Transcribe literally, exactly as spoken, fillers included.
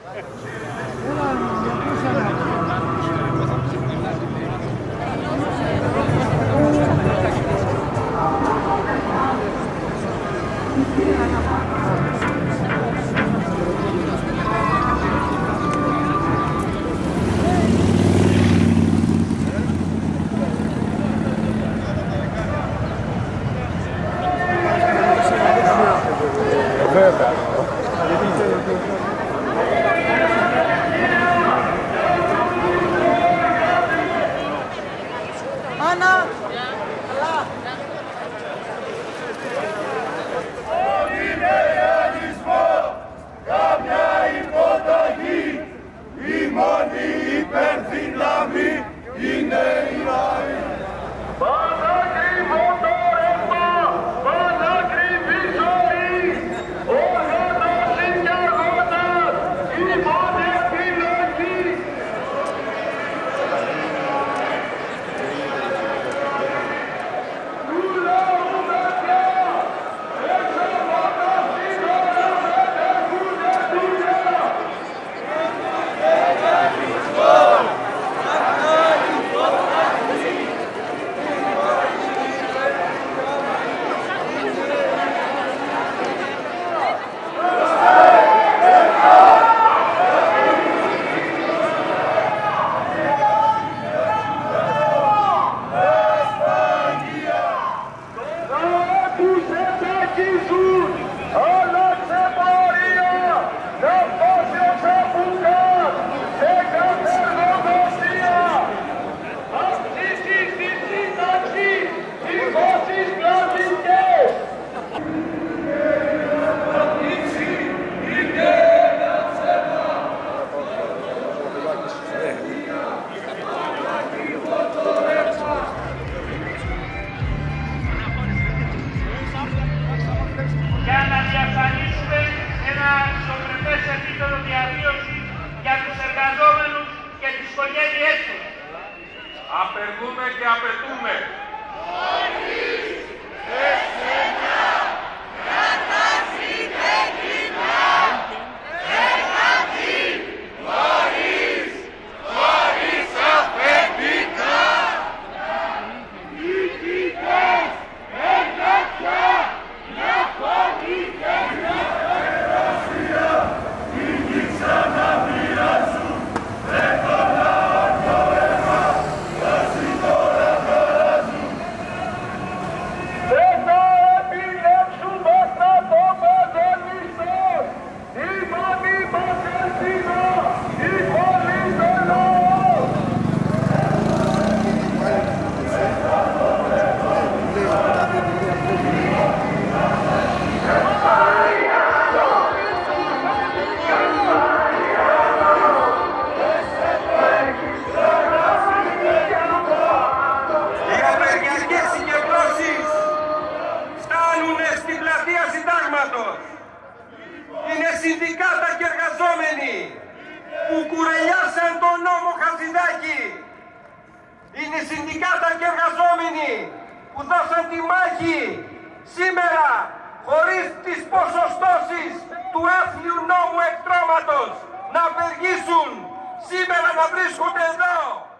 Άννα! Καμιά υποταγή, η μόνη υπερδύναμη είναι η ΛΑΗ. Πανάκριβο το ρεύμα, πανάκριβη ζωή, ο Θεός είναι αγώνας, η μόνη επιλογή. Του λαού παιδιά, έξω από τα σύνορα δεν έχουνε δουλειά. Για να διασφαλίσουμε ένα ισορροπές επίπεδο διαβίωσης για τους εργαζόμενους και τις οικογένειές τους. Απεργούμε και απαιτούμε. Είναι συνδικάτα και εργαζόμενοι που κουρελιάσαν τον νόμο Χατζηδάκη. Είναι συνδικάτα και εργαζόμενοι που δώσαν τη μάχη σήμερα χωρίς τις ποσοστώσεις του άθλιου νόμου εκτρώματος να απεργήσουν, σήμερα να βρίσκονται εδώ.